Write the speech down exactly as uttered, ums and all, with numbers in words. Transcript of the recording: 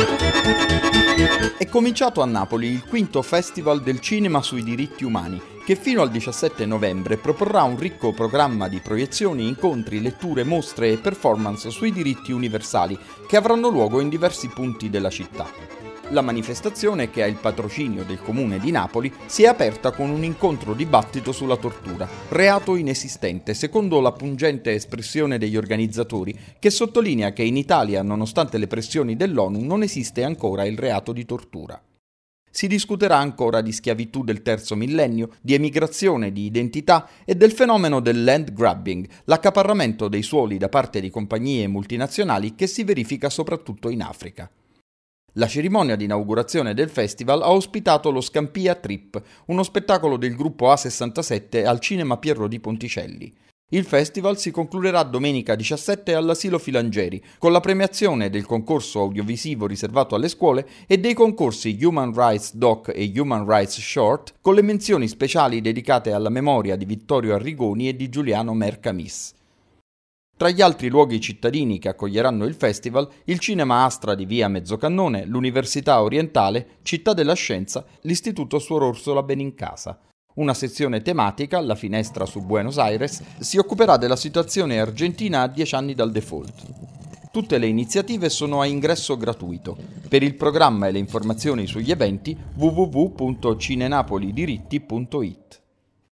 È cominciato a Napoli il quinto Festival del Cinema sui diritti umani, che fino al diciassette novembre proporrà un ricco programma di proiezioni, incontri, letture, mostre e performance sui diritti universali, che avranno luogo in diversi punti della città. La manifestazione, che ha il patrocinio del Comune di Napoli, si è aperta con un incontro dibattito sulla tortura, reato inesistente, secondo la pungente espressione degli organizzatori, che sottolinea che in Italia, nonostante le pressioni dell'ONU, non esiste ancora il reato di tortura. Si discuterà ancora di schiavitù del terzo millennio, di emigrazione, di identità e del fenomeno del land grabbing, l'accaparramento dei suoli da parte di compagnie multinazionali che si verifica soprattutto in Africa. La cerimonia di inaugurazione del festival ha ospitato lo Scampia Trip, uno spettacolo del gruppo A sessantasette al Cinema Pierro di Ponticelli. Il festival si concluderà domenica diciassette all'Asilo Filangieri, con la premiazione del concorso audiovisivo riservato alle scuole e dei concorsi Human Rights Doc e Human Rights Short, con le menzioni speciali dedicate alla memoria di Vittorio Arrigoni e di Giuliano Mercamis. Tra gli altri luoghi cittadini che accoglieranno il festival, il Cinema Astra di via Mezzocannone, l'Università Orientale, Città della Scienza, l'Istituto Suor Orsola Benincasa. Una sezione tematica, La finestra su Buenos Aires, si occuperà della situazione argentina a dieci anni dal default. Tutte le iniziative sono a ingresso gratuito. Per il programma e le informazioni sugli eventi w w w punto cinenapolidiritti punto it.